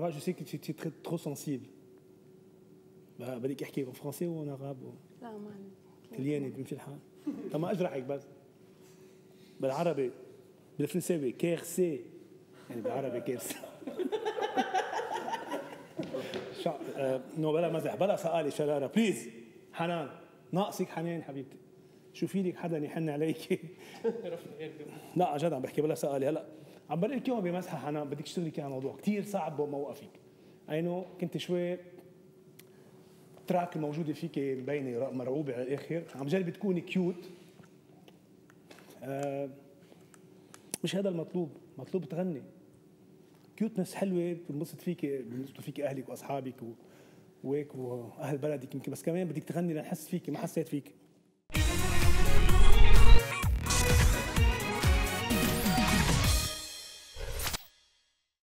Lara, je sais que tu es trop sensible. بدك احكي فرنسي وانا غاب لا ما طلياني بيمشي الحال. طب ما اجرحك بس بالعربي بالفرنساوي كيرسي يعني بالعربي كيرسي. نو بلا مزح بلا سؤالي شراره بليز. حنان ناقصك حنان حبيبتي. شوفي لك حدا يحن عليك. لا جد عم بحكي بلا سؤالي. هلا عم بقول لك اياهم بمزحه حنان بدك تشتغلي كثير على الموضوع كثير صعب موقفك. اي كنت شوي تراك الموجوده فيك مبينه مرعوبه على الاخر. عم جربي تكوني كيوت. مش هذا المطلوب. مطلوب تغني كيوتنس حلوه بنبسط فيك اهلك واصحابك وهيك واهل بلدك يمكن. بس كمان بدك تغني لنحس فيك. ما حسيت فيك.